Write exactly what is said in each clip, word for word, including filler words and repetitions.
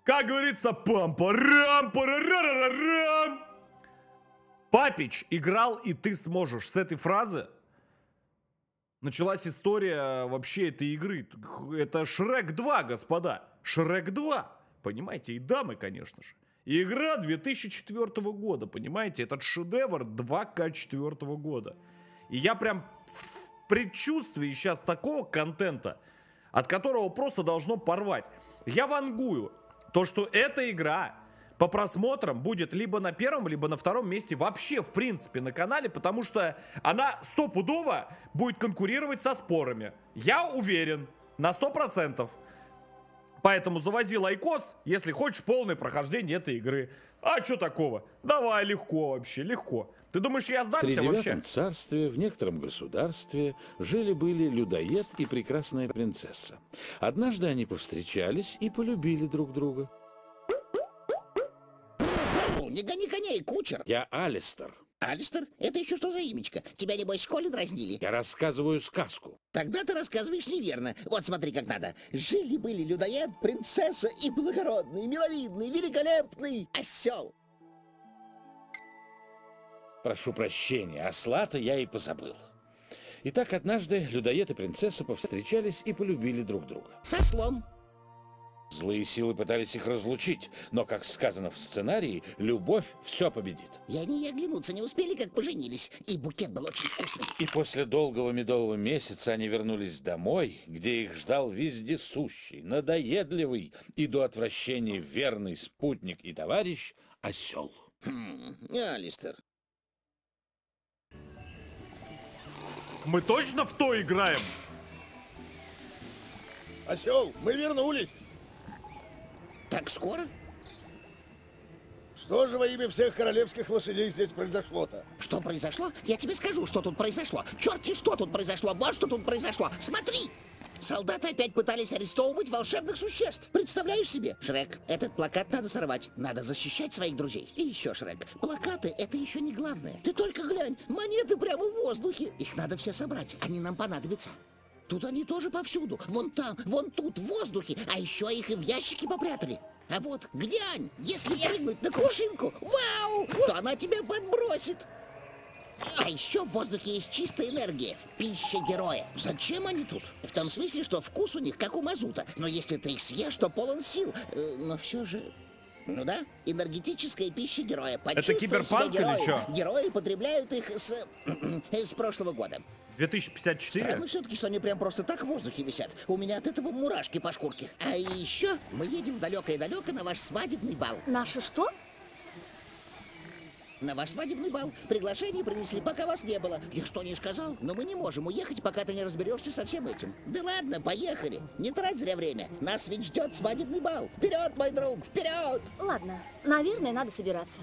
Как говорится, пам-парам, парарарарам. Папич играл, и ты сможешь. С этой фразы началась история вообще этой игры. Это Шрек два, господа. Шрек два. Понимаете, и дамы, конечно же. И игра две тысячи четвёртого года, понимаете? Этот шедевр два ка четвёртого года. И я прям в предчувствии сейчас такого контента, от которого просто должно порвать. Я вангую то, что эта игра по просмотрам будет либо на первом, либо на втором месте вообще, в принципе, на канале, потому что она стопудово будет конкурировать со спорами. Я уверен, на сто процентов. Поэтому завози лайкос, если хочешь полное прохождение этой игры. А что такого? Давай, легко вообще, легко. Ты думаешь, я сдамся вообще? В тридевятом царстве, в некотором государстве, жили-были людоед и прекрасная принцесса. Однажды они повстречались и полюбили друг друга. Не гони коней, кучер. Я Алистер. Алистер? Это еще что за имечко? Тебя, небось, в школе дразнили? Я рассказываю сказку. Тогда ты рассказываешь неверно. Вот смотри, как надо. Жили-были людоед, принцесса и благородный, миловидный, великолепный осел. Прошу прощения, осла-то я и позабыл. Итак, однажды людоед и принцесса повстречались и полюбили друг друга. Со слом. Злые силы пытались их разлучить, но, как сказано в сценарии, любовь все победит. И они и оглянуться не успели, как поженились. И букет был очень вкусный. И после долгого медового месяца они вернулись домой, где их ждал вездесущий, надоедливый и до отвращения верный спутник и товарищ осел. Хм, Алистер. Мы точно в то играем? Осел, мы вернулись. Так скоро? Что же во имя всех королевских лошадей здесь произошло-то? Что произошло? Я тебе скажу, что тут произошло. Черти, что тут произошло? Вот что тут произошло. Смотри! Солдаты опять пытались арестовывать волшебных существ. Представляешь себе? Шрек, этот плакат надо сорвать. Надо защищать своих друзей. И еще, Шрек, плакаты — это еще не главное. Ты только глянь, монеты прямо в воздухе. Их надо все собрать, они нам понадобятся. Тут они тоже повсюду. Вон там, вон тут, в воздухе. А еще их и в ящики попрятали. А вот, глянь, если прыгнуть на кувшинку, вау, то она тебя подбросит. А еще в воздухе есть чистая энергия, пища героя. Зачем они тут? В том смысле, что вкус у них как у мазута. Но если ты их съешь, то полон сил. Э, но все же... Ну да, энергетическая пища героя. Это киберпанк или что? Герои потребляют их с... с прошлого года. две тысячи пятьдесят четыре? Странно все-таки, что они прям просто так в воздухе висят. У меня от этого мурашки по шкурке. А еще мы едем в далекое-далеко на ваш свадебный бал. Наше что? На ваш свадебный бал. Приглашение принесли, пока вас не было. Я что, не сказал? Но мы не можем уехать, пока ты не разберешься со всем этим. Да ладно, поехали. Не трать зря время. Нас ведь ждет свадебный бал. Вперед, мой друг, вперед! Ладно, наверное, надо собираться.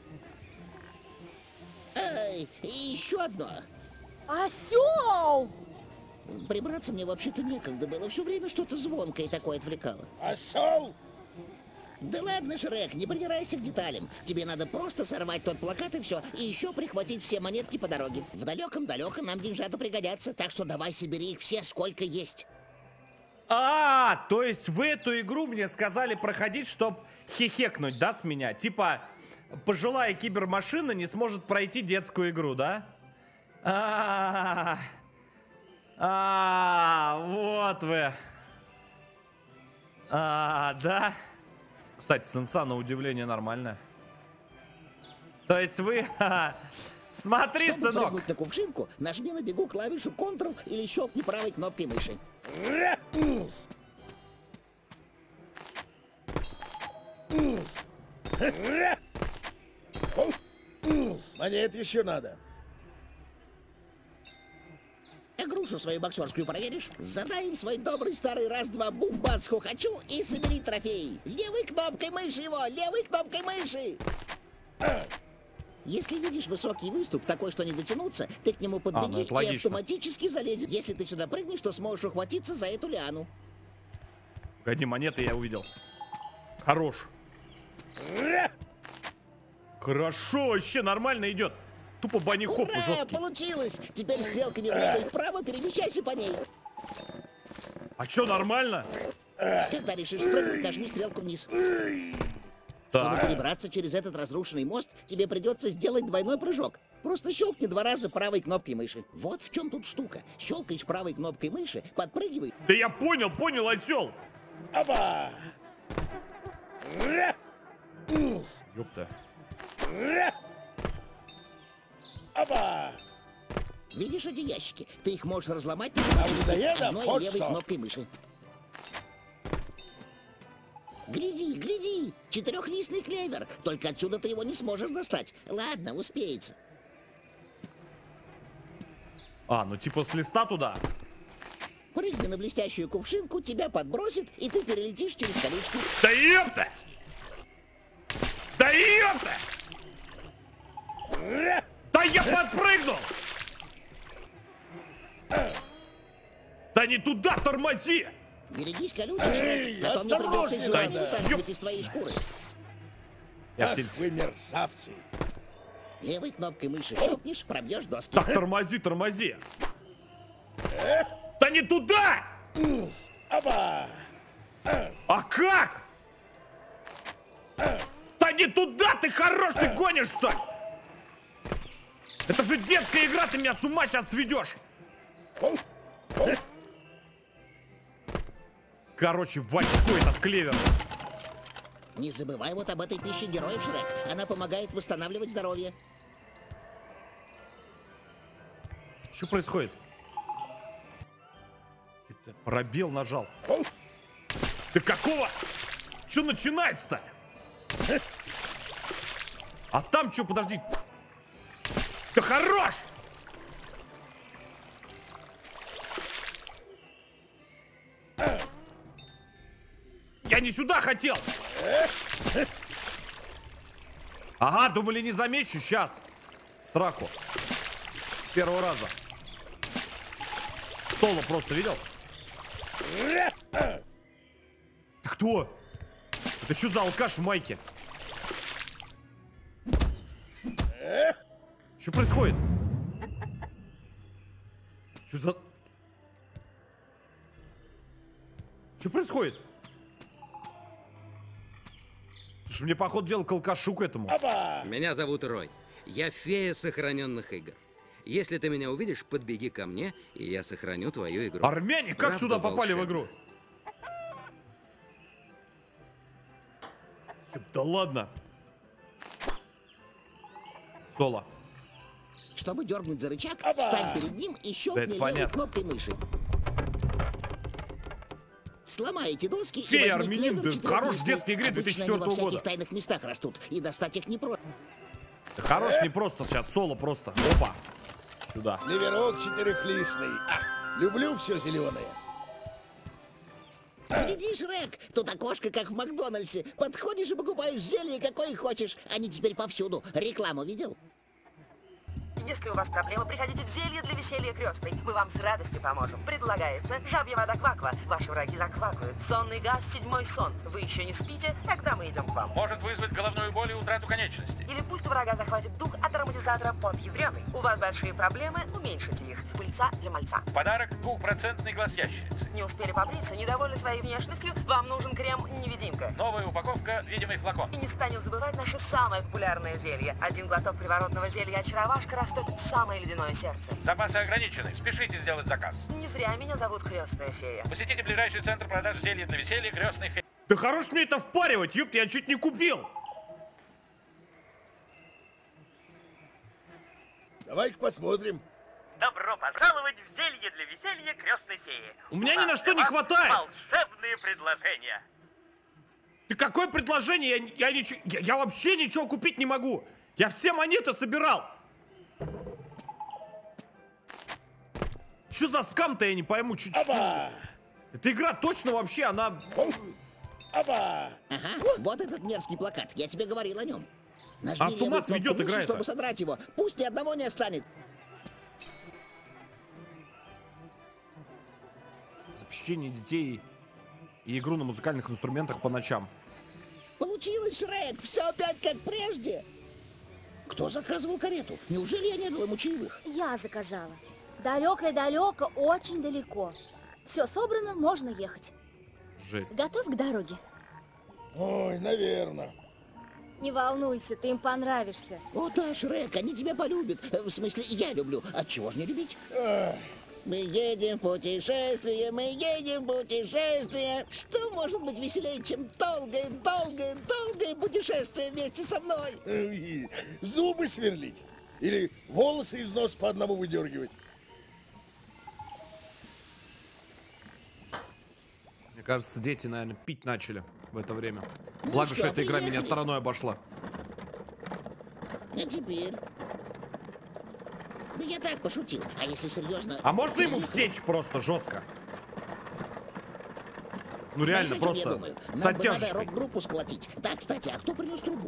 Эй, и еще одно. Осел! Прибраться мне вообще-то некогда было. Все время что-то звонкое такое отвлекало. Осел! Да ладно, Шрек, не придирайся к деталям. Тебе надо просто сорвать тот плакат и все. И еще прихватить все монетки по дороге. В далеком-далеко нам деньжата пригодятся. Так что давай собери их все, сколько есть. А, то есть в эту игру мне сказали проходить, чтоб хихекнуть, да, с меня? Типа, пожилая кибермашина не сможет пройти детскую игру, да? А, а, вот вы. А, да. Кстати, сенса на удивление нормальная. То есть вы... Смотри, Чтобы сынок. прыгнуть на кувшинку, нажми на бегу клавишу контрол или щелкни правой кнопкой мыши. Монет еще надо. Грушу свою боксерскую проверишь? Задай им свой добрый старый раз-два бум-бац хухачу и собери трофей. Левой кнопкой мыши его, левой кнопкой мыши. Если видишь высокий выступ, такой, что не дотянуться, ты к нему подбеги а, ну, и автоматически залезешь. Если ты сюда прыгнешь, то сможешь ухватиться за эту лиану. Погоди, монеты я увидел. Хорош. Хорошо, вообще нормально идет. Тупо бани-хоп жесткий. Получилось! Теперь стрелками влево и вправо перемещайся по ней. А чё, нормально? Когда решишь спрыгнуть, нажми стрелку вниз. Чтобы Так. перебраться через этот разрушенный мост, тебе придется сделать двойной прыжок. Просто щелкни два раза правой кнопкой мыши. Вот в чем тут штука. Щелкаешь правой кнопкой мыши, подпрыгивай. Да я понял, понял, осел. Опа! Ра! Ёпта. Ра! Опа! Видишь эти ящики? Ты их можешь разломать А людоедам одной вот левой что. кнопкой мыши. Гляди, гляди! Четырехлистный клевер. Только отсюда ты его не сможешь достать. Ладно, успеется. А, ну типа с листа туда. Прыгни на блестящую кувшинку, тебя подбросит, и ты перелетишь через колючки. Да ёпта! Да ёпта! Ра! Да я подпрыгнул! Да не туда, тормози! Берегись колючек, Эй, а то мне придется осторожней эти надо. ноги вытаскивать из твоей шкуры. Я в Ах, тельце. вы мерзавцы! Левой кнопкой мыши щелкнешь, пробьешь доски. Так, тормози, тормози. Да не туда! Опа! А как? Да не туда, ты хорош, ты гонишь, что ли? Это же детская игра, ты меня с ума сейчас сведешь. Короче, в очко этот клевер. Не забывай вот об этой пище героев, Шрек. Она помогает восстанавливать здоровье. Что происходит? Это пробел нажал. Да какого? Что начинается-то? А там что, подожди. Да хорош! Я не сюда хотел! Ага, думали, не замечу. Сейчас. Страху. С первого раза. Соло просто видел? Ты кто? Это что за алкаш в майке? Что происходит? Что за... Что происходит? Слушай, мне походу дела к алкашу к этому. Меня зовут Рой. Я фея сохраненных игр. Если ты меня увидишь, подбеги ко мне, и я сохраню твою игру. Армяне, как Правда сюда попали в волшебная. игру? Да ладно. Соло. Чтобы дернуть за рычаг, встань перед ним и щелкни это левой понятно. кнопкой мыши. Сломай эти доски и Фея, возьми армянин, клевер да хорош в четырехлистный. детской игре Обычно две тысячи они во четвёртого всяких года. тайных местах растут, и достать их не просто. Да хорош не просто сейчас, соло просто. Опа. Сюда. Клеверок четырехлистный. А, люблю все зеленое. Гляди, Шрек, тут окошко, как в Макдональдсе. Подходишь и покупаешь зелье, какое хочешь. Они теперь повсюду. Рекламу видел? Если у вас проблемы, приходите в зелье для веселья крестной. Мы вам с радостью поможем. Предлагается жабья вода Кваква. Ваши враги заквакают. Сонный газ, седьмой сон. Вы еще не спите? Тогда мы идем к вам. Может вызвать головную боль и утрату конечности. Или пусть у врага захватит дух от ароматизатора подъядреный. У вас большие проблемы, уменьшите их. Пыльца для мальца. В подарок двухпроцентный глаз ящерицы. Не успели побриться, недовольны своей внешностью? Вам нужен крем-невидимка. Новая упаковка, видимый флакон. И не станем забывать наше самое популярное зелье. Один глоток приворотного зелья очаровашка растопит самое ледяное сердце. Запасы ограничены. Спешите сделать заказ. Не зря меня зовут Крестная Фея. Посетите ближайший центр продаж зелья для веселья крестной феи. Да хорош мне это впаривать, ёпт, я чуть не купил. Давай-ка посмотрим. Добро пожаловать в зелье для веселья крестной феи. У меня ни нас на что для не вас хватает. Волшебные предложения. Ты какое предложение? Я, я, ничего, я, я вообще ничего купить не могу. Я все монеты собирал. Что за скам-то, я не пойму. Чуть Опа! Эта игра точно вообще, она... Опа! Ага, вот этот мерзкий плакат. Я тебе говорил о нем. Нажми А с ума левую кнопку сведет мыши, игра эта. чтобы содрать его. Пусть ни одного не останет. Запечатление детей и игру на музыкальных инструментах по ночам. Получилось, Шрек. Все опять как прежде. Кто заказывал карету? Неужели я не дал ему чаевых? Я заказала. Далеко-далеко, очень далеко. Все собрано, можно ехать. Жесть. Готов к дороге? Ой, наверное. Не волнуйся, ты им понравишься. О да, Шрек, они тебя полюбят. Э, В смысле, я люблю. Отчего ж не любить? Ах, Мы едем в путешествие, мы едем в путешествие. Что может быть веселее, чем долгое, долгое, долгое путешествие вместе со мной? и зубы сверлить? Или волосы из носа по одному выдергивать? Мне кажется, дети, наверное, пить начали в это время. Благо, что, что эта игра приехали. меня стороной обошла. А теперь? Да я так пошутил. А если серьезно... А можно ему всечь просто жестко? Ну реально, Знаешь, о чем просто я думаю? с Нам бы надо оттяжечкой. рок-группу сколотить. Да, кстати, а кто принес трубу?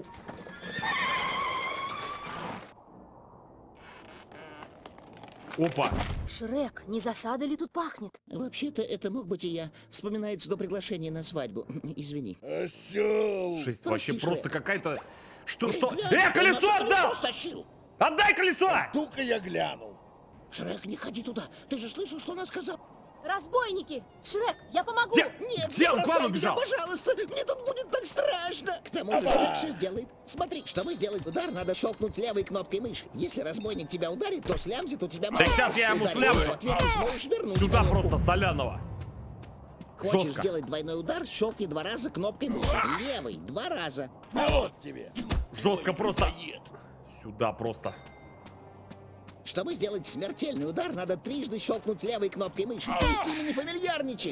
Опа. Шрек, не засада ли тут пахнет? Вообще-то это мог быть и я. Вспоминается до приглашения на свадьбу. Извини. Осел! Жесть, вообще Прости, просто Шрек. какая-то... Что, что? Глянь, Э, он колесо наше отдал! колесо стащил. Отдай колесо! Тука я глянул. Шрек, не ходи туда. Ты же слышал, что она сказала? Разбойники! Шрек, я помогу! Где, Нет, где не он к бросай вам меня, убежал? пожалуйста, мне тут будет так страшно. К тому же Шрек все сделает. Смотри, чтобы сделать удар, надо щелкнуть левой кнопкой мыши. Если разбойник тебя ударит, то слямзит у тебя... Да щас я ему Ударишь слямзу. в ответ, ты сможешь вернуть Сюда монетку. просто соляного. Хочешь жестко. сделать двойной удар, щелкни два раза кнопкой мыши. Левой, два раза. А вот тебе. Жестко просто. Сюда просто. Чтобы сделать смертельный удар, надо трижды щелкнуть левой кнопкой мыши. Ты с ними не фамильярничай.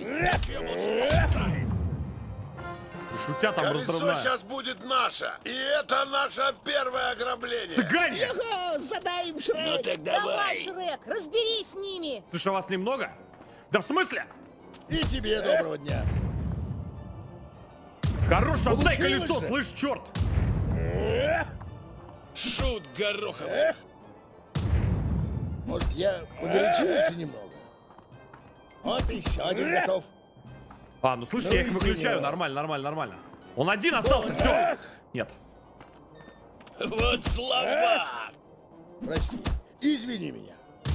И шутя там Колесо разрывная. сейчас будет наше. И это наше первое ограбление. Цыгане! Ого, задай им, Шрек. Давай, Шрек, разберись с ними! Слушай, а вас немного? Да в смысле? И тебе доброго дня. Хорош, отдай Получилось колесо, же. слышь, черт! Шут гороховый. Эх. Может, я погорячился немного? Вот еще один готов. А, ну слышь, Ну я их иди, выключаю. ну. Нормально, нормально, нормально. Он один остался, все. Нет. Вот слабак. Прости. Извини меня.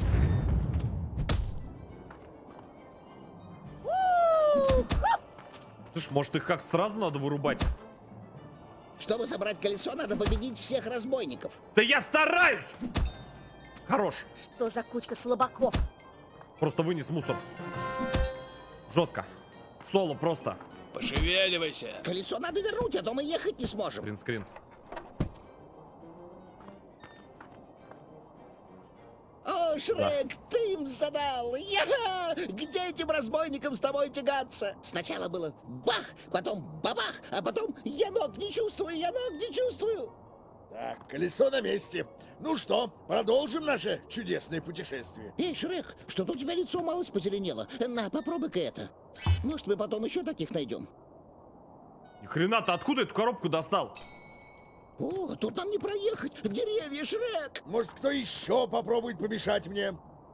Слушай, может их как-то сразу надо вырубать? Чтобы забрать колесо, надо победить всех разбойников. Да я стараюсь! Хорош. Что за кучка слабаков? Просто вынес мусор. Жестко. Соло просто. Пошевеливайся. Колесо надо вернуть, а то мы ехать не сможем. Принтскрин. О, Шрек, ты им задал! Я! Где этим разбойникам с тобой тягаться? Сначала было бах, потом бабах, а потом я ног не чувствую, я ног не чувствую. Так, колесо на месте. Ну что, продолжим наше чудесное путешествие. Эй, Шрек, что-то у тебя лицо малость позеленело. На, попробуй-ка это. Может, мы потом еще таких найдем? Ни хрена, ты откуда эту коробку достал? О, тут нам не проехать. Деревья, Шрек. Может, кто еще попробует помешать мне?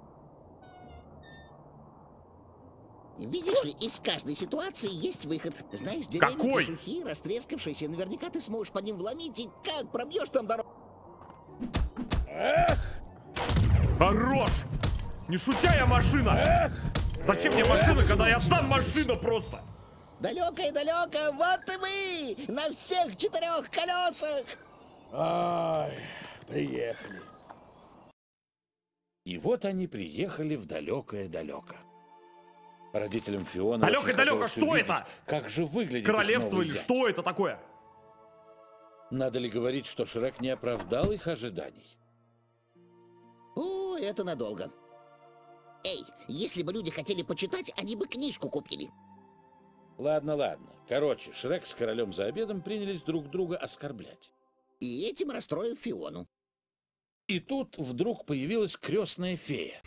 Видишь ли, из каждой ситуации есть выход. Знаешь, деревья Какой? сухие, растрескавшиеся. Наверняка ты сможешь по ним вломить, и как пробьешь там дорогу. Хорош! Не шутя, я машина! Зачем мне машина, когда я сам машина просто? Далеко-далеко, вот и мы! На всех четырех колесах! Ай, приехали. И вот они приехали в далекое-далеко. Родителям Фиона Далеко-далеко, очень что хотелось это? увидеть, как же выглядит их Королевство новый или зять. что это такое? Надо ли говорить, что Шрек не оправдал их ожиданий? О, это надолго. Эй, если бы люди хотели почитать, они бы книжку купили. Ладно, ладно. Короче, Шрек с королем за обедом принялись друг друга оскорблять. И этим расстроив Фиону. И тут вдруг появилась крестная фея.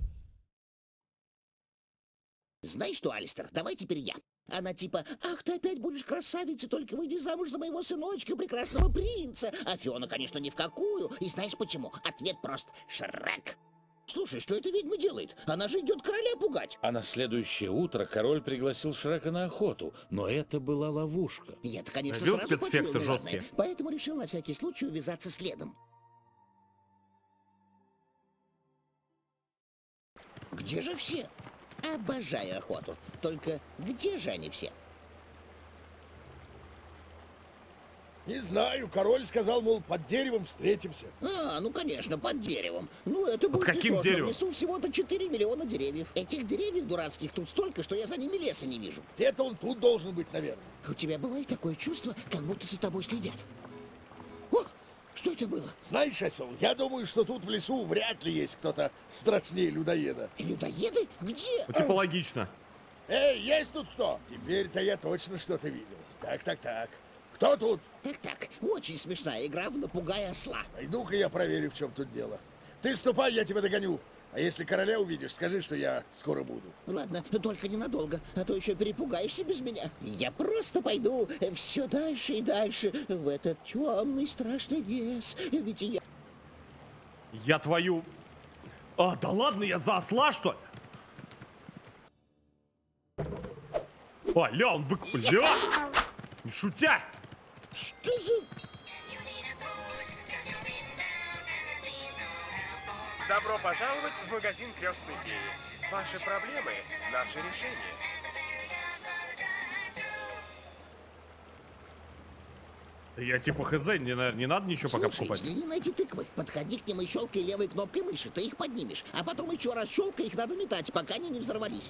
Знаешь что, Алистер, давай теперь я. Она типа, ах, ты опять будешь красавицей, только выйди замуж за моего сыночка, прекрасного принца. А Фиона, конечно, ни в какую. И знаешь почему? Ответ прост. Шрек. Слушай, что эта ведьма делает? Она же идет короля пугать. А на следующее утро король пригласил Шрека на охоту, но это была ловушка. Я-то, конечно, Видел сразу спецэффекты почуял жесткие? неладное, поэтому решил на всякий случай увязаться следом. Где же все? Обожаю охоту. Только где же они все? Не знаю, король сказал, мол, под деревом встретимся. А, ну конечно, под деревом. Ну это будет каким несложно. деревом? В лесу всего-то четыре миллиона деревьев. Этих деревьев дурацких тут столько, что я за ними леса не вижу. Где-то он тут должен быть, наверное. У тебя бывает такое чувство, как будто за тобой следят. О, что это было? Знаешь, осел, я думаю, что тут в лесу вряд ли есть кто-то страшнее людоеда. Людоеды? Где? Ну, типа логично. Эй, есть тут кто? Теперь-то я точно что-то видел. Так, так, так. Кто тут? Так-так, очень смешная игра в «Напугай осла». Пойду-ка я проверю, в чем тут дело. Ты ступай, я тебя догоню. А если короля увидишь, скажи, что я скоро буду. Ладно, только ненадолго, а то еще перепугаешься без меня. Я просто пойду все дальше и дальше в этот темный страшный лес. Ведь я... Я твою... А, да ладно, я за осла, что ли? А, ля, он бык... Ля! Не шутя! Что за... Добро пожаловать в магазин Крестной Феи. Ваши проблемы – наше решение. Да я типа хз, не, наверное, не надо ничего пока Слушай, покупать. взгляни на эти тыквы. Подходи к ним и щелкай левой кнопкой мыши. Ты их поднимешь. А потом еще раз щелкай, их надо метать, пока они не взорвались.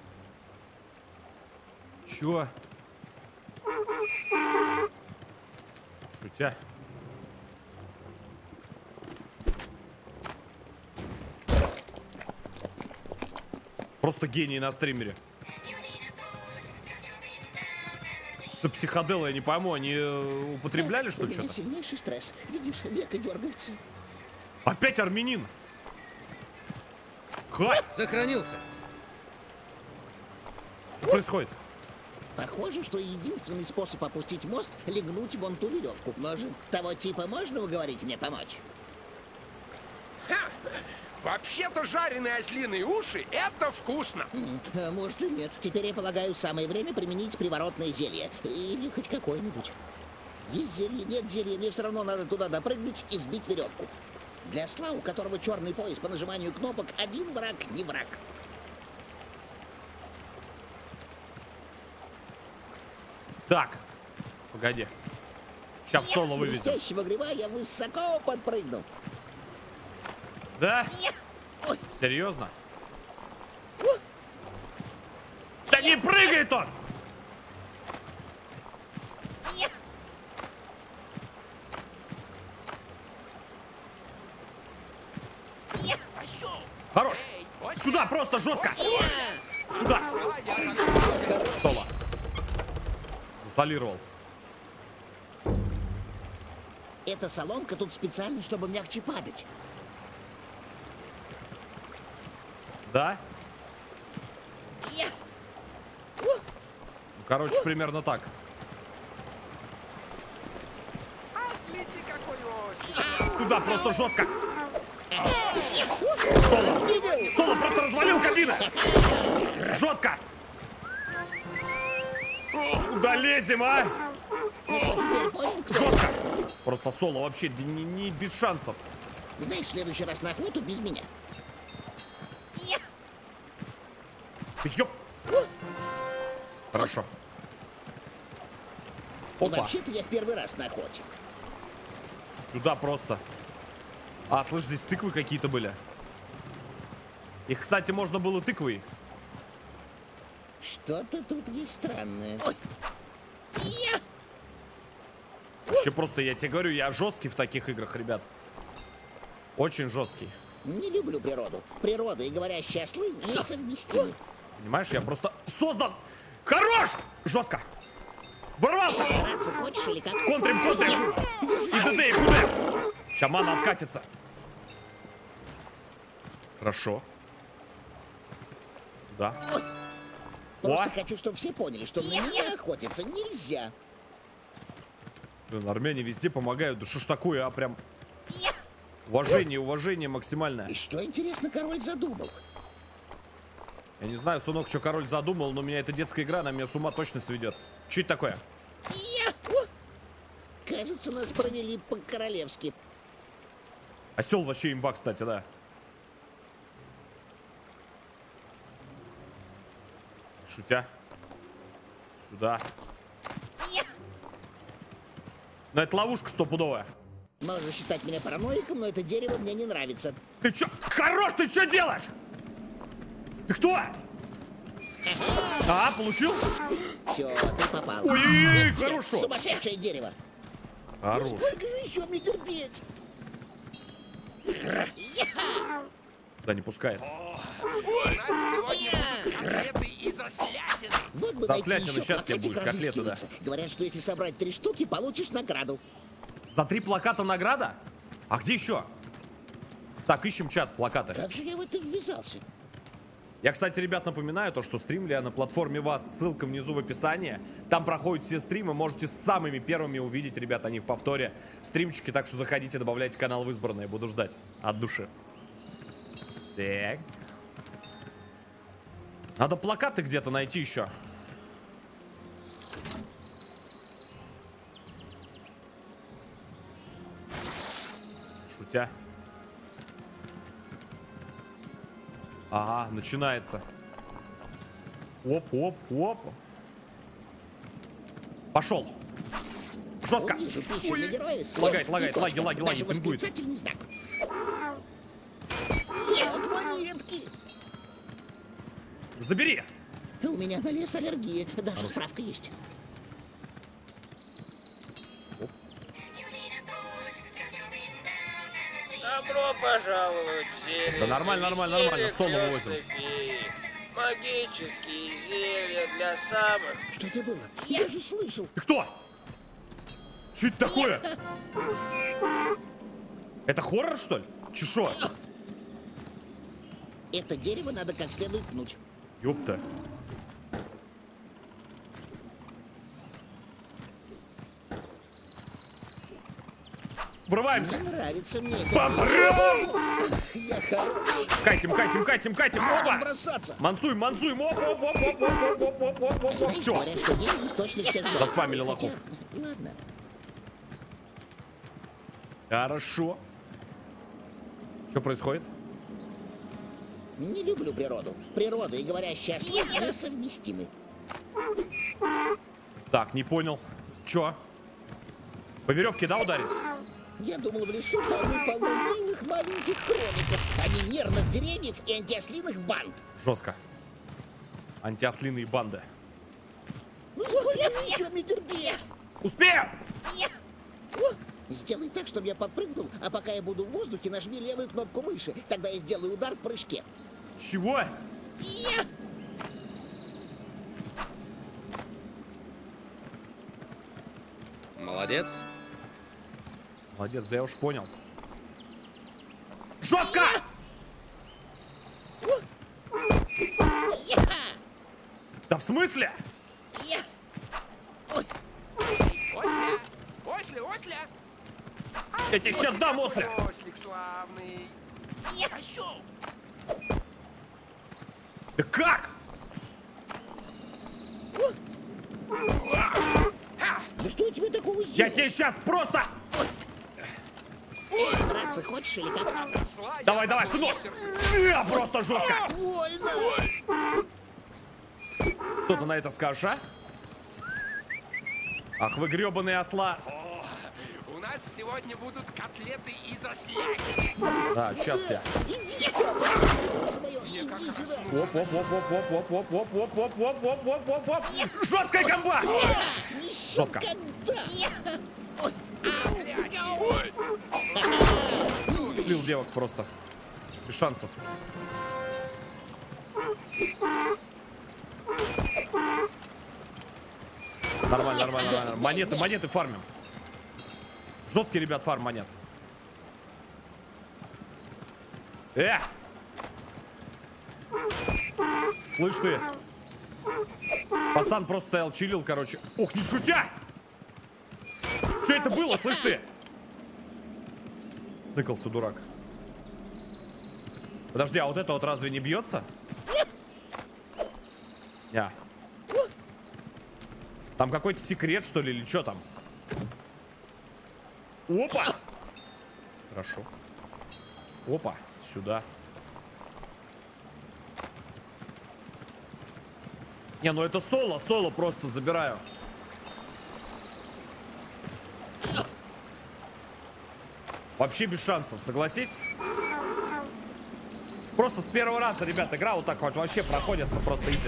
Чё? Шутя. Просто гений на стримере. Что психоделы, я не пойму, они э, употребляли что У ли меня что-то? сильнейший стресс. Видишь, века дергается. Опять армянин. Ха! Сохранился. Что происходит? Похоже, что единственный способ опустить мост — легнуть вон ту веревку. Может, того типа можно уговорить мне помочь? Ха! Вообще-то жареные ослиные уши — это вкусно. М, а может и нет. Теперь, я полагаю, самое время применить приворотное зелье. Или хоть какое-нибудь. Есть зелье, нет зелья, мне все равно надо туда допрыгнуть и сбить веревку. Для осла, у которого черный пояс по нажиманию кнопок, один враг не враг. Так, погоди. Сейчас соло С вывезем. блестящего гриба я высоко подпрыгну. Да? Ой. Серьезно? Да не прыгает он! Хорош! Сюда, просто жестко! Сюда! Соло. Засолировал. Эта соломка тут специально, чтобы мягче падать. Да? Ну, короче, примерно так. Сюда, просто жестко! Соло! Соло просто развалил кабину! Жестко! Куда лезем, а? Жестко! Просто соло вообще не, не без шансов. Знаешь, в следующий раз на охоту без меня. Ёп! Хорошо. И Опа. вообще-то я в первый раз на охоте. Сюда просто. А, слышь, здесь тыквы какие-то были. Их, кстати, можно было тыквой. Что-то тут есть странное. Ой. Я... Вообще просто, я тебе говорю, я жесткий в таких играх, ребят. Очень жесткий. Не люблю природу. Природа и говорящие ослы несовместимы. Понимаешь, я просто создан. Хорош! Жестко. Ворвался! Драться хочешь или как? Контрим, контрим! И ДД, и КУД! Сейчас мана откатится. Хорошо. Сюда. Ой. Просто О! хочу, чтобы все поняли, что на меня охотиться нельзя. Блин, армяне везде помогают. Да что ж такое, а прям... Уважение, уважение максимальное. И что, интересно, король задумал? Я не знаю, сынок, что король задумал, но у меня эта детская игра, она меня с ума точно сведет. Что это такое? Я... О! Кажется, нас провели по-королевски. Осел вообще имба, кстати, да. Шутя. Сюда. Но это ловушка стопудовая. Можно считать меня параноиком, но это дерево мне не нравится. Ты чё? Хорош, ты чё делаешь? Ты кто? А, получил? Все, ты попал. Ой-ой-ой, Вот тебе хорошо. Сумасшедшее дерево. Хорош. Ну сколько же еще мне терпеть? Да, не пускает. У нас сегодня будут котлеты из ослятины. Вот бы Заслятина, найти еще сейчас тебе плакатик будет котлеты, да. разыскивается. Говорят, что если собрать три штуки, получишь награду. За три плаката награда? А где еще? Так, ищем чат, плакаты. Как же я в это ввязался? Я, кстати, ребят, напоминаю, то, что стримлю я на платформе ВАС, ссылка внизу в описании. Там проходят все стримы, можете самыми первыми увидеть, ребят, они в повторе. Стримчики, так что заходите, добавляйте канал в избранное, буду ждать от души. Так. Надо плакаты где-то найти еще. Шутя. Ага, начинается. Оп, оп, оп. Пошел. Жестко. Увижу пищу для героя, съем Лагает, и лагает, лаги, точка. лаги, лаги, Даже пингует. восклицательный знак. Так, монетки. Забери. У меня на лес аллергия. Даже справка есть. Добро пожаловать в зелье. Да нормально, нормально, нормально. Соло возим. Магические зелья для самых. Что это было? Я же слышал. Ты кто? Что это такое? Это хоррор, что ли? Чешо? Это дерево надо как следует пнуть. Ёпта. Врываемся. Не нравится мне. Бам-брам! Я хороший. Катим, катим, катим, катим. Надо Опа! бросаться. Мансуем, мансуем. Оп, оп, оп, оп, оп, оп, оп, оп, оп, оп, оп. Все. Говорят, что дерево источник всех зол. Заспамили лохов. Хотя, ладно. Хорошо. Что происходит? Не люблю природу. Природа и говорящая слова несовместимы. Так, не понял. Чё? По веревке, да, ударить? Я думал, в лесу полно-полно милых маленьких кроликов, а не нервных деревьев и антиослиных банд. Жестко. Антиослиные банды. Ну сколько еще мне терпеть? Успею! О, сделай так, чтобы я подпрыгнул, а пока я буду в воздухе, нажми левую кнопку мыши. Тогда я сделаю удар в прыжке. Чего? Я... Молодец. Молодец, да я уж понял. Жестко! Я... Да в смысле? Я... Ой. Осля! Осля, Осля! Я тебе сейчас дам, Осля! Ослик славный! Я... Осел! Да как? Да что я тебе такого сделал? Я тебе сейчас просто... Драться хочешь или как? Давай, давай, сынок! Я просто жестко! Больно! Что ты на это скажешь, а? Ах вы гребаные осла! У нас сегодня будут котлеты из ослятины. Да, сейчас я. Иди сюда! Оп, оп, оп, оп, оп, оп, оп, оп, оп, оп, оп, оп, оп, оп, оп. Жесткая комба! Жестко. Убил девок просто. Без шансов. Нормально, нормально, нормально. Монеты, монеты фармим. Жесткий, ребят, фарм монет. Э! Слышь ты? Пацан просто стоял, чилил, короче. Ох, не шутя! Что это было, слышь ты? Сныкался, дурак. Подожди, а вот это вот разве не бьется? Я. Там какой-то секрет, что ли, или что там? Опа! Хорошо. Опа, сюда. Не, ну это соло, соло просто забираю. Вообще без шансов, согласись? Просто с первого раза, ребят, игра вот так вот вообще проходится просто изи.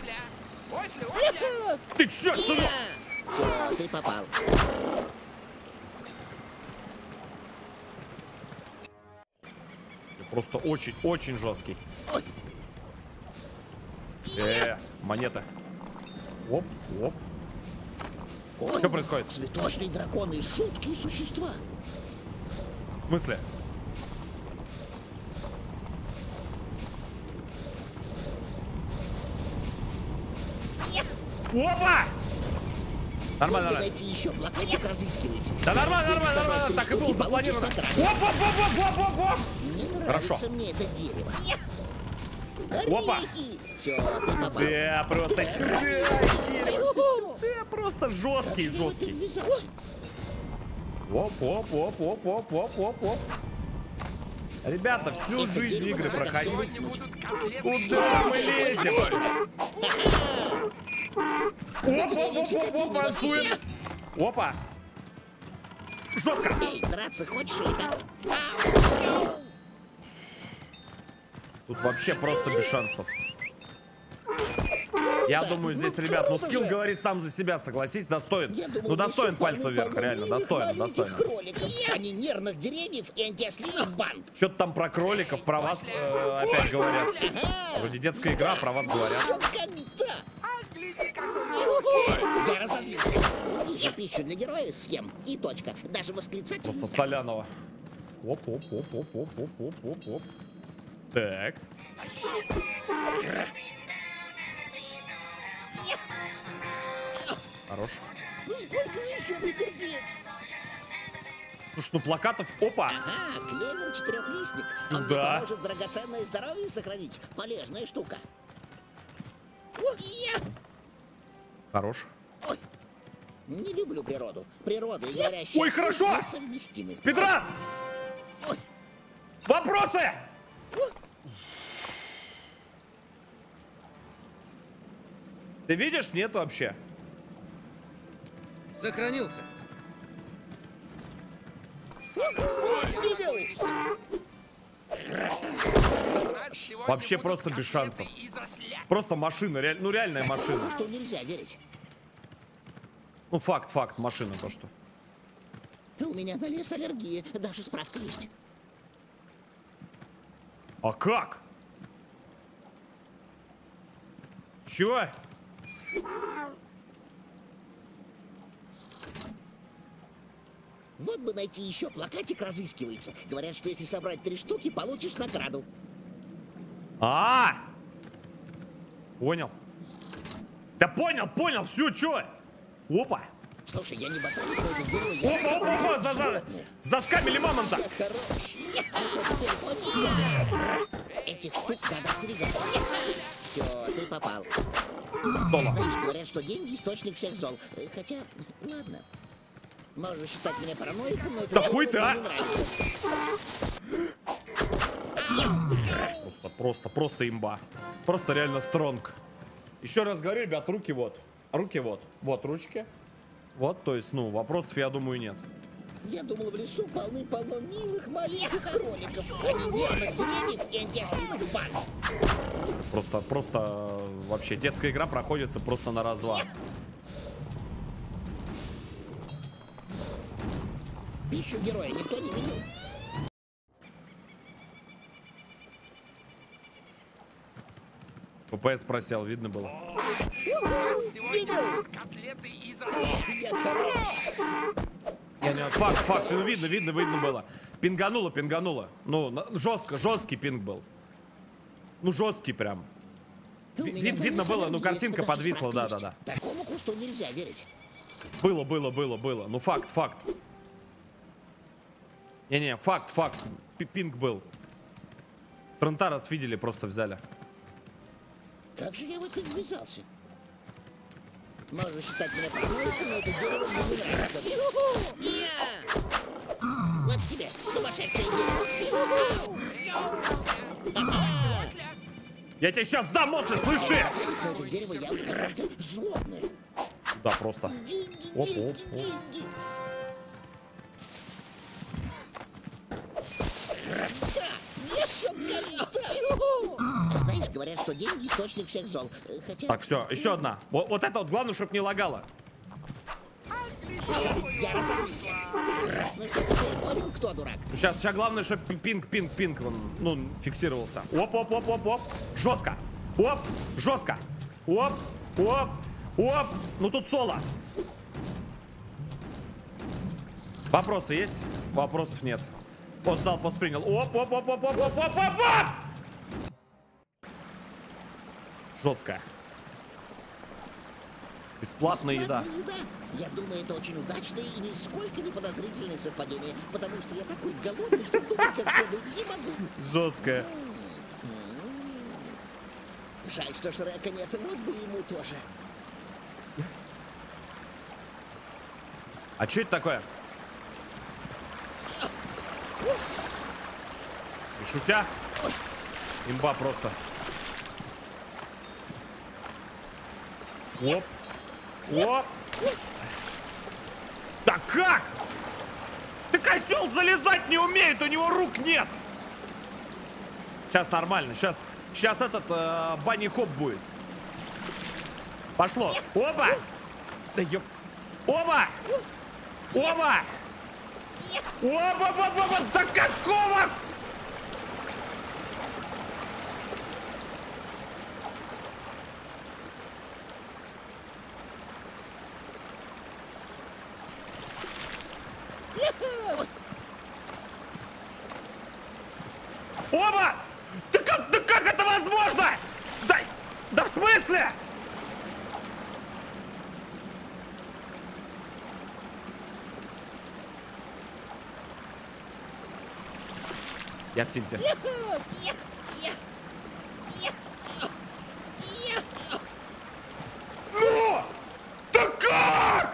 Ты чё, сынок? Все, ты попал. Просто очень-очень жесткий. Э, монета. Оп, оп. Ой, что происходит? Цветочные драконы, жуткие существа. В смысле? Опа! Нормально, нормально. Найти еще плакатик разыскивается. Да нормально, нормально, нормально. Так и было запланировано. Оп, оп, оп, оп, оп, оп, оп. Хорошо. Мне это дерево. Опа! Все, сюда, просто сюда, дерево, все сюда, просто жесткий, жесткий. Оп, оп, оп, оп, оп, оп, оп, оп. Ребята, всю жизнь игры проходить. Куда мы лезем? Оп, оп, оп, оп, оп, балансуем. Опа. Жестко. Эй, драться хочешь? Тут вообще просто без шансов. Я думаю, здесь, ребят, ну скилл говорит сам за себя, согласись, достоин. Ну достоин пальца вверх, реально, достойно, достойно. Они нервных деревьев и антиослиных банд. Что-то там про кроликов, про вас э, опять говорят. Вроде детская игра, про вас говорят. Я разозлился. Я пищу для героя съем. И точка. Даже восклицатель. Просто Солянова. Оп, оп, оп, оп, оп, оп, оп, оп, оп. Так. Хорош. Ну сколько еще не терпеть? Слушай, ну плакатов, опа! Ага, клевер четырехлистник. Он да. Может драгоценное здоровье сохранить. Полезная штука. Хорош. Ой, не люблю природу. Природа и говорящая... Ой, хорошо! Спидран! Ой. Вопросы! Ты видишь? Нет вообще. Сохранился. Вообще просто без шансов. Просто машина, реаль... ну реальная машина. Что нельзя верить. Ну факт, факт, машина то что. У меня на лес аллергия, даже справка есть. А как? Чего? Вот бы найти еще плакатик разыскивается. Говорят, что если собрать три штуки, получишь награду. А, -а, -а! Понял. Да понял, понял, все, чё? Опа. Слушай, я не ботаник, но это дело я... Опа, опа, опа, за, за, заскамили мамонта. Этих штук надо остерегаться. Все, ты попал. Дола. Знаешь, говорят, что деньги источник всех зол. Хотя, ладно. Можно считать меня параноиком, но это... Какой ты, а? Просто, просто, просто имба. Просто реально стронг. Еще раз говорю, ребят, руки вот. Руки вот. Вот ручки. Вот, то есть, ну, вопросов, я думаю, нет. Я думал, в лесу полны-полно милых маленьких кроликов, а не нервных деревьев и антиослиных банд. Просто, просто, вообще, детская игра проходится просто на раз-два. Пищу героя никто не видел. ППС просел, видно было. Не, не, факт, факт, ну видно, видно, видно было. Пингануло, пингануло. Ну, жестко, жесткий пинг был. Ну, жесткий прям. Вид, видно было, ну, картинка подвисла, да-да-да. Такому кусту нельзя верить. Было, было, было, было. Ну, факт, факт. Не-не, факт, факт. Пинг был. Тронтарас видели, просто взяли. Как же я в это ввязался? Можно считать меня параноиком, но это дерево мне не нравится. Вот тебе, сумасшедшее дерево. Я тебе сейчас дам, монстр, слышь ты? Это дерево явно какое-то злобное. Да, просто. Оп, оп, оп. что деньги источник всех зол. Хотя... Так, все, еще одна. Вот, вот это вот главное, чтобы не лагало. Я разозлился. Ну что, теперь понял, кто дурак? Сейчас, сейчас главное, чтобы пинг, пинг, пинг, он, ну, фиксировался. Оп, оп, оп, оп, оп. Жестко. Оп, жестко. Оп, оп, оп. Ну тут соло. Вопросы есть? Вопросов нет. Пост дал, пост принял. Оп, оп, оп, оп, оп, оп, оп, оп, оп. Жесткая. Бесплатная еда. еда. Я думаю, это очень удачное и нисколько не подозрительное совпадение, потому что я такой голодный, что думать как следует не могу. Жесткая. Жаль, что Шрека нет, вот бы ему тоже. А что это такое? И шутя? Имба просто. Оп. Оп. Да как? Ты, козел, залезать не умеет, у него рук нет. Сейчас нормально, сейчас, сейчас этот э, банни-хоп будет. Пошло. Оба. Да ёп. Оба. Оба. Оба, оба, оба. Да какого? Оба! Да как, да как это возможно? Да, да в смысле? Я в тильте. Ну! Да как?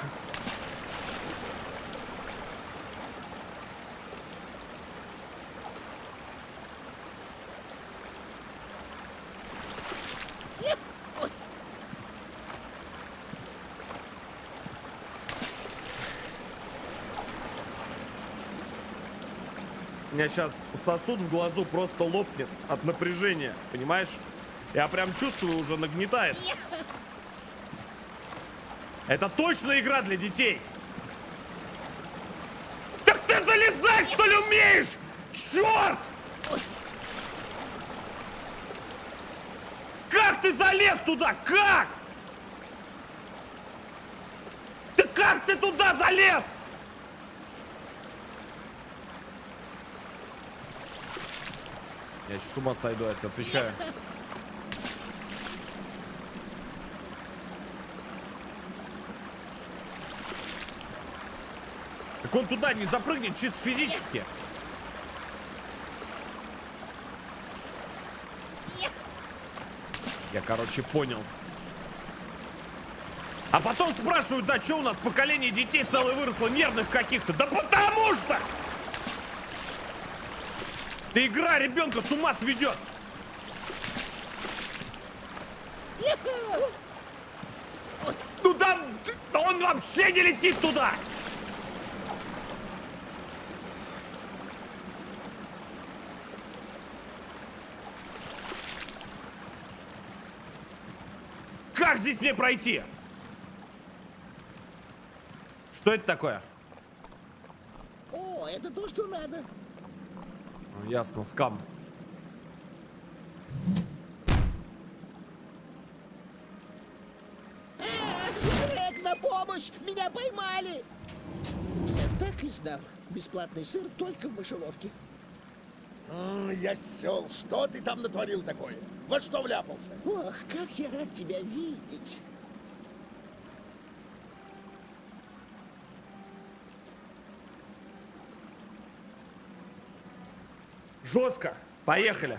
У меня сейчас сосуд в глазу просто лопнет от напряжения, понимаешь? Я прям чувствую, уже нагнетает. Это точно игра для детей. Так ты залезать, что ли, умеешь? Черт! Как ты залез туда? Как? Да как ты туда залез? Я сейчас с ума сойду, я тебе отвечаю. Так он туда не запрыгнет чисто физически. Я, короче, понял. А потом спрашивают, да, что у нас поколение детей целое выросло, нервных каких-то. Да потому что! Да игра ребенка с ума сведет. Ну да, он вообще не летит туда. Как здесь мне пройти? Что это такое? О, это то, что надо. Ясно, скам. Шрек, на помощь! Меня поймали! Я так и знал. Бесплатный сыр только в мышеловке. Я сел. Что ты там натворил такое? Во что вляпался? Ох, как я рад тебя видеть. Жестко. Поехали.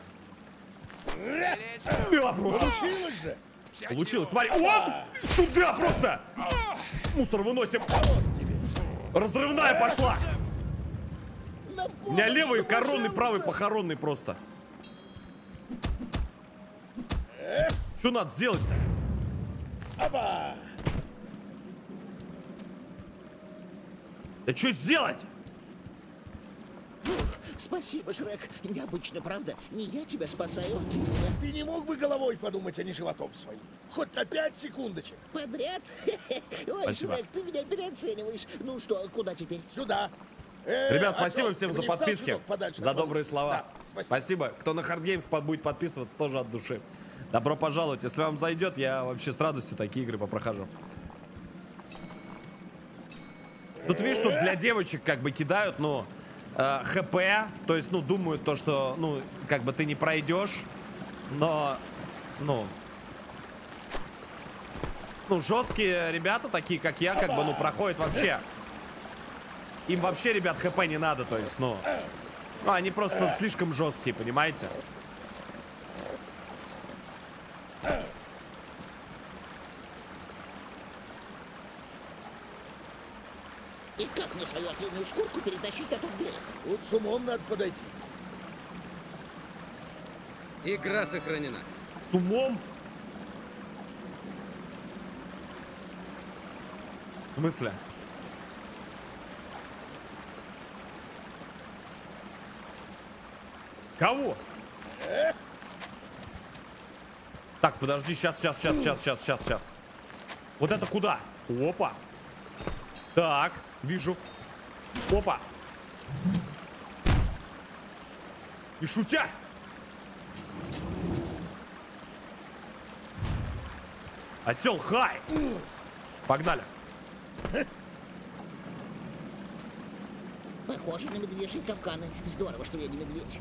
Да, просто. Получилось же. Получилось. Смотри. Оп! Сюда просто. Мусор выносим. Разрывная пошла. У меня левый коронный, правый похоронный просто. Что надо сделать-то? Опа! Да что сделать? Спасибо, Шрек. Необычно, правда? Не я тебя спасаю, а ты меня. Ты не мог бы головой подумать, а не животом своим? Хоть на пять секундочек. Подряд? Ой, Спасибо. Шрек, ты меня переоцениваешь. Ну что, куда теперь? Сюда. Э, Ребят, Артём, спасибо ты всем бы за не встал подписки, чуток подальше, за а то- добрые слова. Да, спасибо. Спасибо. Кто на Hard Games под- будет подписываться, тоже от души. Добро пожаловать. Если вам зайдет, я вообще с радостью такие игры попрохожу. Тут видишь, тут для девочек как бы кидают, ну, э, ХП, то есть, ну, думают то, что, ну, как бы ты не пройдешь, но, ну, ну, жесткие ребята, такие как я, как бы, ну, проходят вообще. Им вообще, ребят, ХП не надо, то есть, ну, ну они просто слишком жесткие, понимаете? И как мне свою отличную шкурку перетащить на тот берег? Тут с умом надо подойти. Игра сохранена. С умом? В смысле? Кого? Так, подожди, сейчас, сейчас, сейчас, сейчас, сейчас, сейчас, сейчас. Вот это куда? Опа. Так, вижу. Опа. И шутя. Осел, хай. Погнали. Похоже на медвежьи капканы. Здорово, что я не медведь.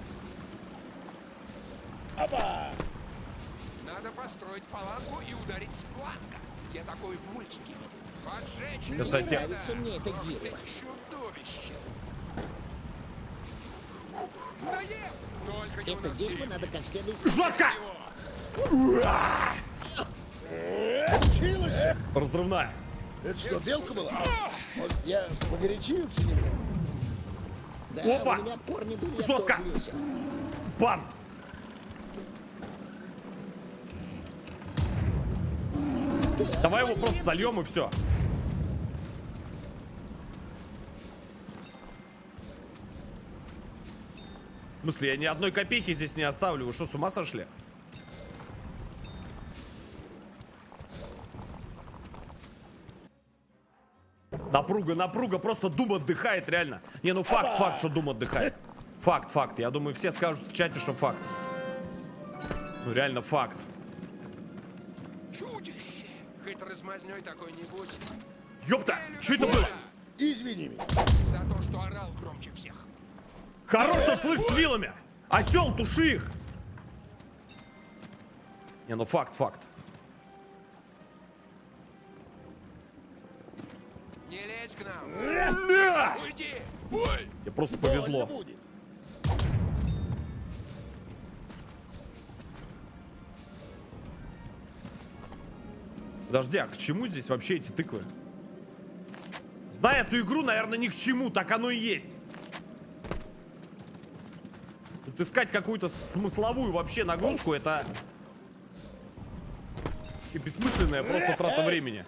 Оба! Надо построить фалангу и ударить с фланга. Я такой в мультике видел. Поджечь Не людей нравится надо. мне это Ах дерево. ты чудовище. Надоел! Только не Это уноси. дерево надо как следует... Жестко! Получилось! Разрывная. Это что, белка была? Может, я погорячился немного? Да, Опа! у меня корни были, я Жестко! тоже весел. Бан! Давай его просто зальем и все. В смысле, я ни одной копейки здесь не оставлю. Вы что, с ума сошли? Напруга, напруга, просто Дум отдыхает, реально. Не, ну факт, факт, что Дум отдыхает. Факт, факт. Я думаю, все скажут в чате, что факт. Ну, реально факт. Чудище! Хоть размазнёй такой-нибудь. Ёпта! Что это было? Извини меня. За то, что орал громче всех. Хорош тут слышь с вилами! Осел, туши их! Не, ну факт, факт. Не лезь к нам. Да! Уйди! Ой! Тебе просто повезло. Больно будет. Подожди, а к чему здесь вообще эти тыквы? Зная эту игру, наверное, ни к чему, так оно и есть. Тут искать какую-то смысловую вообще нагрузку, это... вообще бессмысленная просто трата времени.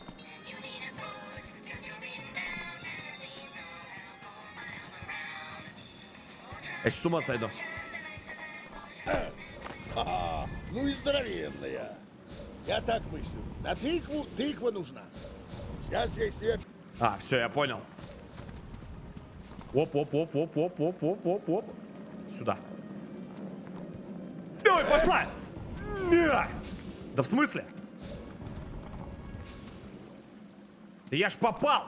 Я сейчас с ума сойду. Ага, ну и здоровенная. Я так мыслю. На тыкву тыква нужна. Сейчас я из тебя... А, все, я понял. Оп-оп-оп-оп-оп-оп-оп-оп-оп. Сюда. Давай, пошла! Да в смысле? Да я ж попал!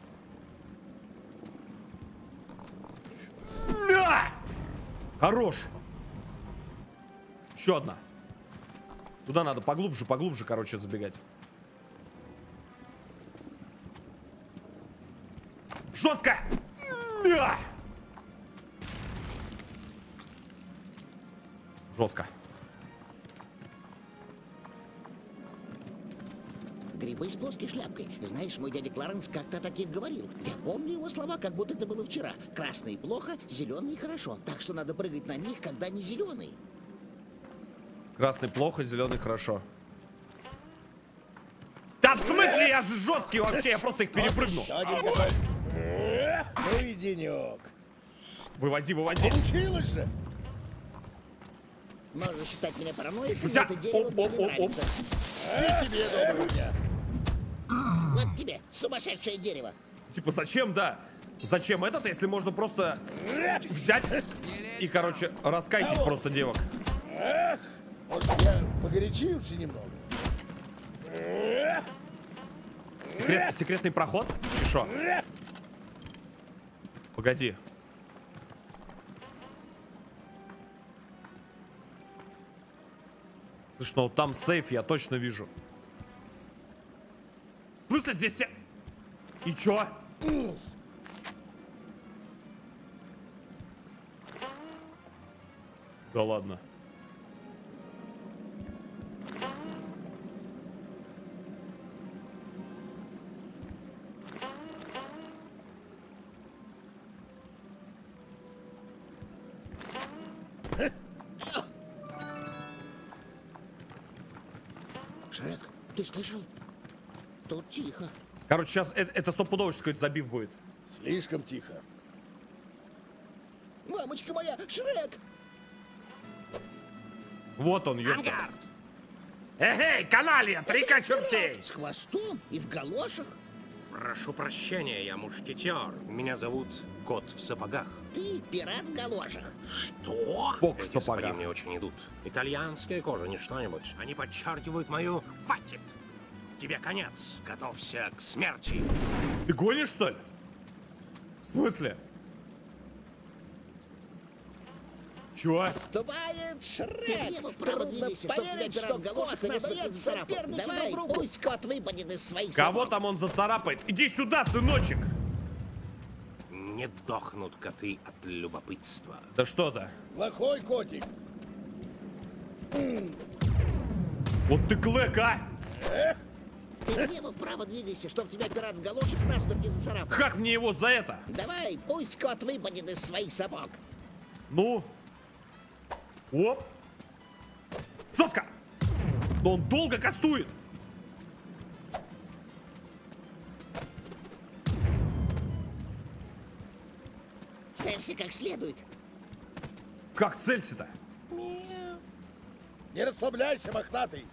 Да! Хорош! Еще одна. Туда надо поглубже, поглубже, короче, забегать. Жестко! Да! Жестко. Грибы с плоской шляпкой. Знаешь, мой дядя Кларенс как-то таких говорил. Я помню его слова, как будто это было вчера. Красный плохо, зеленый хорошо. Так что надо прыгать на них, когда не зеленый. Красный плохо, зеленый хорошо. Да в смысле, я же жесткий вообще, я просто их перепрыгну. Еще один готовь. Ну и денек. Вывози, вывози. Получилось же. Можно считать меня параноиком, но Шутя. это дерево Оп, мне оп, не оп, оп. нравится. И тебе доброго дня. Вот тебе, сумасшедшее дерево. Типа, зачем, да? Зачем этот, если можно просто взять и, короче, раскайтить просто девок? Эх, может, я погорячился немного. Секрет, секретный проход? Чешо? Погоди. Слышь, ну там сейф я точно вижу. В смысле здесь... се- И чё? Да ладно. Шрек, ты слышал? Тут тихо. Короче, сейчас это, это стопудово какой-то забив будет. Слишком тихо. Мамочка моя, Шрек! Вот он, ёпта. Эй, каналья, три чертей! С хвостом и в галошах? Прошу прощения, я мушкетер. Меня зовут Кот в сапогах. Ты пират в галошах. Что? Бог в Эти сапогах. сапоги мне очень идут. Итальянская кожа, не что-нибудь. Они подчеркивают мою... Хватит! Тебе конец. Готовься к смерти. Ты гонишь, что ли? В смысле? Чё? Ступает Шрек! Трудно поверить, что кот не дает соперники Давай, друг другу. Пусть кот выпадет из своих Кого сапог. там он зацарапает? Иди сюда, сыночек! Не дохнут коты от любопытства. Да что-то. Плохой котик. Вот ты клэк, а! Ты влево-вправо двигайся, чтоб тебя пират в галошах насмерть не зацарапал. Как мне его за это? Давай, пусть кот выпадет из своих сапог. Ну? Оп! Жестко! Но он долго кастует! Целься как следует. Как целься-то? Не расслабляйся, мохнатый.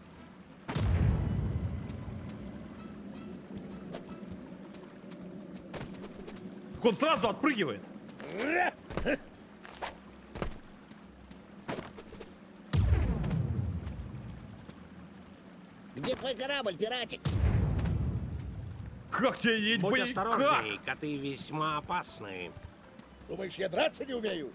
Так он сразу отпрыгивает. Где твой корабль, пиратик? Как тебе едь, Будь блин, осторожней, коты весьма опасные. Думаешь, я драться не умею?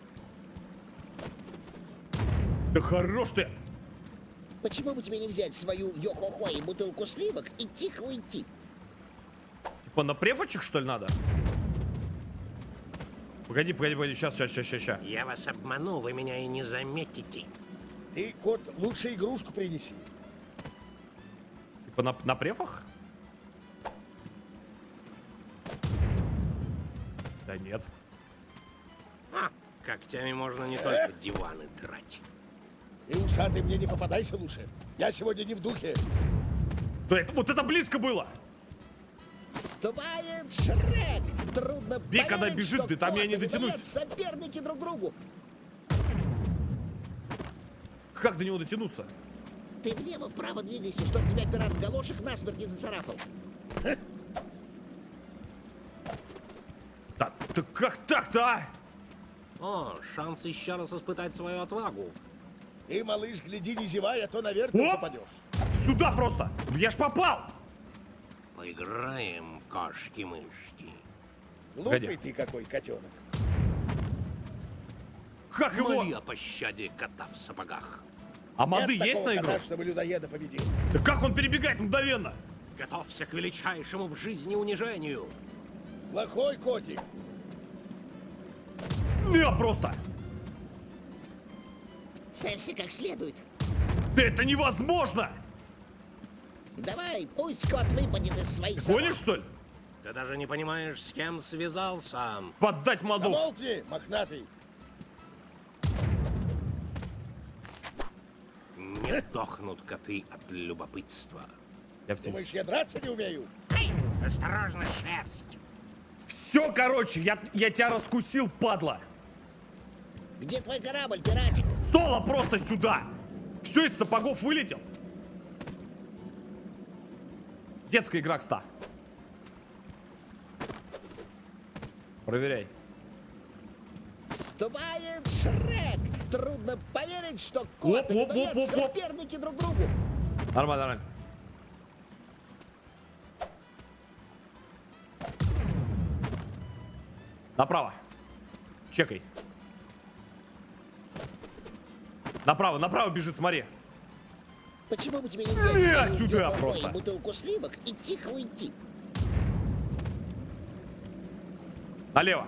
Да хорош ты! Почему бы тебе не взять свою йо-хо-хо и бутылку сливок и тихо уйти? Типа на префочек, что ли, надо? Погоди, погоди, погоди, сейчас, сейчас, сейчас, сейчас. Я вас обману, вы меня и не заметите. Ты, кот, лучше игрушку принеси. Типа на, на префах? Да нет. А, когтями можно не только диваны драть. Ты, усатый, мне не попадайся лучше. Я сегодня не в духе. Да это, вот это близко было! Вступает Шрек! Трудно Бей, когда поверить, бежит, что ты, там я не коты дотянусь. выдают соперники друг другу. Как до него дотянуться? Ты влево-вправо двигайся, чтоб тебя пират в галошах насмерть не зацарапал. Да, да как так-то, а? О, шанс еще раз испытать свою отвагу. Ты, малыш, гляди, не зевай, а то наверное Оп! попадешь. Сюда просто! Я ж попал! Поиграем в кошки-мышки. Глупый Погоди. ты какой, котенок. Как его? Моли о пощаде кота в сапогах. А моды Нет есть на такого игру? кота, чтобы людоеда победил. Да как он перебегает мгновенно? Готовься к величайшему в жизни унижению. Плохой котик. Не, просто! Целься как следует. Да это невозможно! Давай, пусть кот выпадет из своих Ты сапог. гонишь, что ли? Ты даже не понимаешь, с кем связался. Поддать модов! Замолкни, мохнатый. Не дохнут коты от любопытства. Я в Думаешь, тельце. я драться не умею? Эй, осторожно, шерсть. Все, короче, я, я тебя раскусил, падла. Где твой корабль, пиратик? Соло просто сюда. Все из сапогов вылетел. Детская игра, кста. Проверяй. Вступает Шрек. Трудно поверить, что кот и Оп, оп, оп, оп, оп. соперники друг другу. Нормально, нормально. Направо. Чекай. Направо, направо бежит, смотри. Почему бы тебе Не, нельзя сюда взять просто. бутылку сливок и тихо уйти? Налево.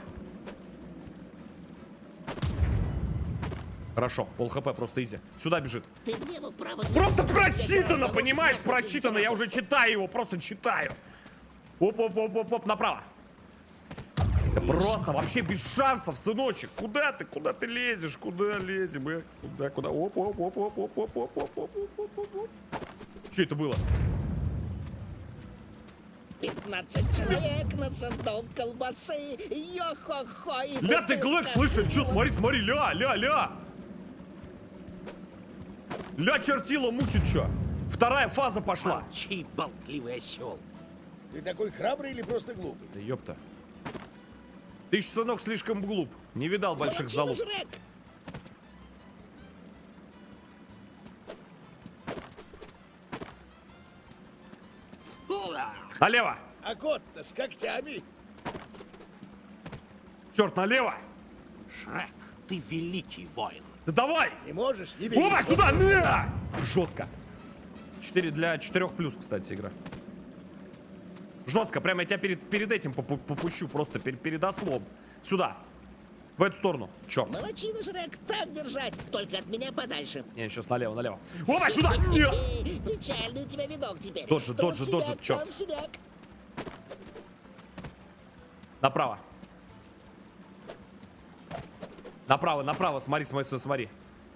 Хорошо, пол хп просто изи. Сюда бежит. Ты влево, вправо. Просто прочитано, понимаешь? Прочитано, я уже читаю его, просто читаю. Оп-оп-оп-оп-оп, направо. Да просто вообще без шансов, сыночек. Куда ты, куда ты лезешь? Куда лезем, э? Куда, куда? Оп-оп-оп-оп-оп-оп-оп-оп-оп-оп-оп. Что это было? пятнадцать человек на сундук колбасы. Йо-хо-хо. Ля, ты Глэк, слышишь? Чё, смотри, смотри, ля, ля, ля. Ля чертила мутит, чё? Вторая фаза пошла. Молчи, болтливый осел. Ты такой храбрый или просто глупый? Да ёпта. Ты, сынок, слишком глуп. Не видал больших залуп. Налево! А кот-то с когтями. Черт, налево! Шрек, ты великий воин. Да давай! Не можешь, не бери. Опа, сюда! На! Жестко. четыре для четырёх плюс, кстати, игра. Жестко, прямо я тебя перед, перед этим попу попущу, просто перед, перед ослом. Сюда. В эту сторону. Черт. Молодчина, Шрек, так держать. Только от меня подальше. Не, сейчас налево, налево. Опа, сюда! Нет! Печальный у тебя видок теперь. Доджи, доджи, доджи, черт. Направо. Направо, направо, смотри, смотри, смотри.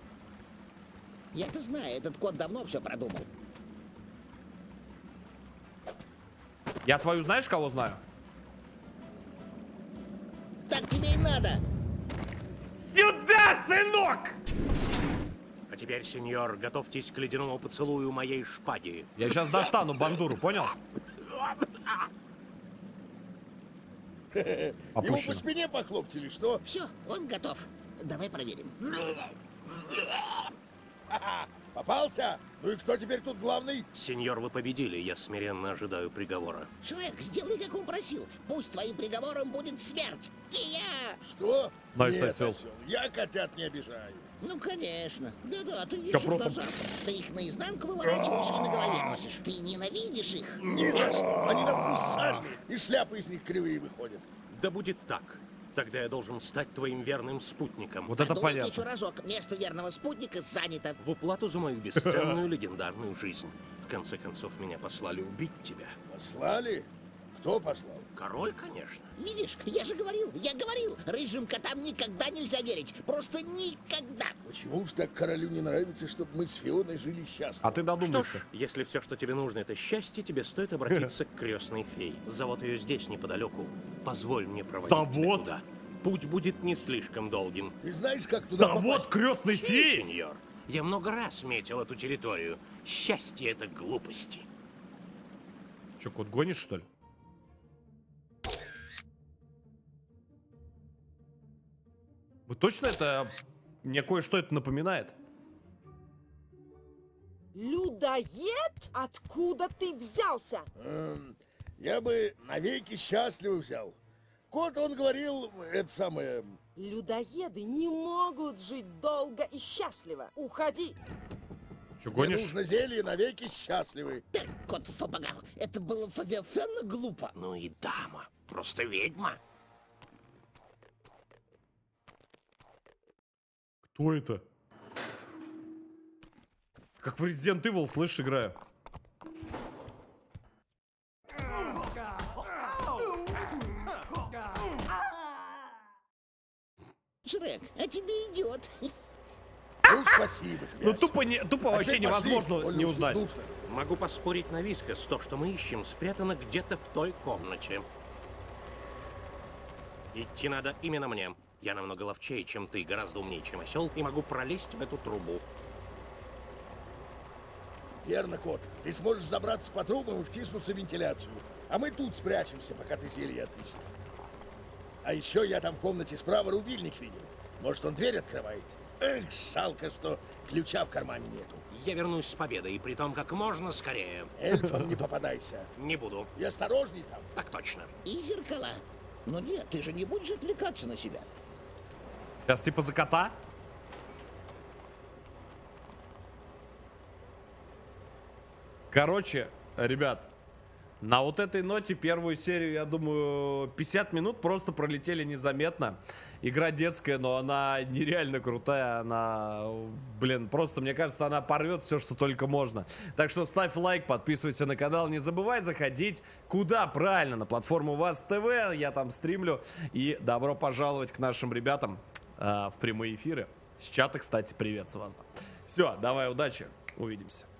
Я-то знаю, этот кот давно все продумал. Я твою знаешь, кого знаю? Так тебе и надо. Сюда, сынок! А теперь, сеньор, готовьтесь к ледяному поцелую моей шпаги. Я сейчас достану бандуру, понял? Ему Опущено. по спине похлопать или что? Все, он готов. Давай проверим. Попался? Ну и кто теперь тут главный? Сеньор, вы победили. Я смиренно ожидаю приговора. Шрек, сделай, как он просил. Пусть твоим приговором будет смерть. И я... Что? Найс, Нет, осел. осел, я котят не обижаю. Ну, конечно. Да-да, ты Ща ищешь просто- на завтра. Ты их наизнанку выворачиваешь и на голове носишь. Ты ненавидишь их. Ни за что. Они на вкус сальные, и шляпы из них кривые выходят. Да будет так. Тогда я должен стать твоим верным спутником. Вот это Подумай еще понятно. разок. Место верного спутника занято. В уплату за мою бесценную легендарную жизнь. В конце концов, меня послали убить тебя. Послали? Кто послал? Король, конечно. Видишь, я же говорил, я говорил. Рыжим котам никогда нельзя верить. Просто никогда. Почему уж так королю не нравится, чтобы мы с Фионой жили счастливо? А ты Что додумайся. ж, если все, что тебе нужно, это счастье, тебе стоит обратиться к крестной фее. Завод ее здесь, неподалеку. Позволь мне проводить тебя Завод? туда. Путь будет не слишком долгим. Ты знаешь, как туда Завод попасть? крестной Чей, феи? сеньор? Я много раз метил эту территорию. Счастье — это глупости. Че, кот, гонишь, что ли? Вы точно это... Мне кое-что это напоминает. Людоед? Откуда ты взялся? Эм, я бы навеки счастливо взял. Кот, он говорил, это самое... Людоеды не могут жить долго и счастливо. Уходи. Че, Мне гонишь? нужно зелье навеки счастливы. Так, кот в сапогах. Это было совершенно глупо. Ну и дама. Просто ведьма. Кто это? Как в Resident Evil, слышь, играю. Шрек, а тебе идет. Ну, спасибо. Ну тупо, не, тупо вообще Опять пошли? невозможно Ой, не ну, узнать. душно. Могу поспорить на вискос. То, что мы ищем, спрятано где-то в той комнате. Идти надо именно мне. Я намного ловчее, чем ты, гораздо умнее, чем осел, и могу пролезть в эту трубу. Верно, кот. Ты сможешь забраться по трубам и втиснуться в вентиляцию. А мы тут спрячемся, пока ты зелье отыщешь. А еще я там в комнате справа рубильник видел. Может, он дверь открывает? Эх, жалко, что ключа в кармане нету. Я вернусь с победой, и при том как можно скорее. Эльфам не попадайся. Не буду. И осторожней там. Так точно. И зеркала. Но нет, ты же не будешь отвлекаться на себя. Сейчас типа за кота? Короче, ребят, на вот этой ноте первую серию, я думаю, пятьдесят минут просто пролетели незаметно. Игра детская, но она нереально крутая. Она, блин, просто, мне кажется, она порвет все, что только можно. Так что ставь лайк, подписывайся на канал. Не забывай заходить куда? Правильно, на платформу ВАЗ ТВ. Я там стримлю. И добро пожаловать к нашим ребятам э, в прямые эфиры. С чата, кстати, привет с вас. Все, давай, удачи. Увидимся.